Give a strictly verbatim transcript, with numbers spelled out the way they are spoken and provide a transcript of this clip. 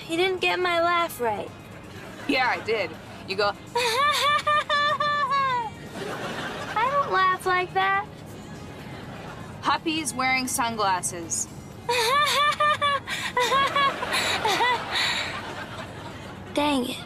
you didn't get my laugh right. Yeah, I did. You go, I don't laugh like that. Puppy's wearing sunglasses. Dang it.